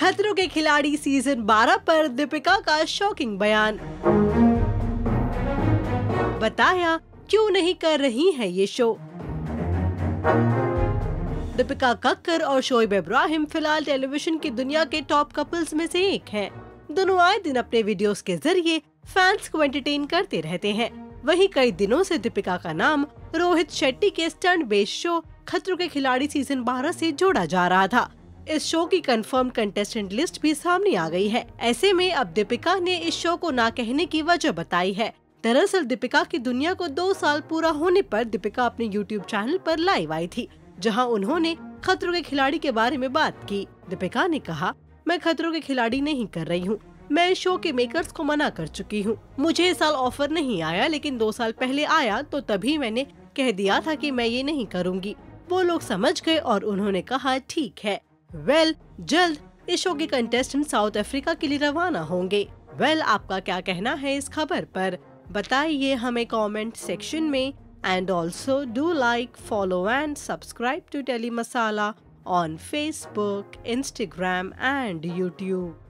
खतरों के खिलाड़ी सीजन 12 पर दीपिका का शॉकिंग बयान। बताया क्यों नहीं कर रही है ये शो। दीपिका कक्कर और शोएब इब्राहिम फिलहाल टेलीविजन की दुनिया के टॉप कपल्स में से एक हैं। दोनों आए दिन अपने वीडियोस के जरिए फैंस को एंटरटेन करते रहते हैं। वहीं कई दिनों से दीपिका का नाम रोहित शेट्टी के स्टंट बेस्ड शो खतरों के खिलाड़ी सीजन 12 से जोड़ा जा रहा था। इस शो की कंफर्म कंटेस्टेंट लिस्ट भी सामने आ गई है। ऐसे में अब दीपिका ने इस शो को ना कहने की वजह बताई है। दरअसल दीपिका की दुनिया को 2 साल पूरा होने पर दीपिका अपने YouTube चैनल पर लाइव आई थी, जहां उन्होंने खतरों के खिलाड़ी के बारे में बात की। दीपिका ने कहा, मैं खतरों के खिलाड़ी नहीं कर रही हूँ। मैं इस शो के मेकर्स को मना कर चुकी हूँ। मुझे इस साल ऑफर नहीं आया, लेकिन 2 साल पहले आया तो तभी मैंने कह दिया था कि मैं ये नहीं करूँगी। वो लोग समझ गए और उन्होंने कहा ठीक है। जल्द इस शो के कंटेस्टेंट साउथ अफ्रीका के लिए रवाना होंगे। आपका क्या कहना है इस खबर पर? बताइए हमें कमेंट सेक्शन में। And also do like, follow and subscribe to Telly Masala on Facebook, Instagram and YouTube.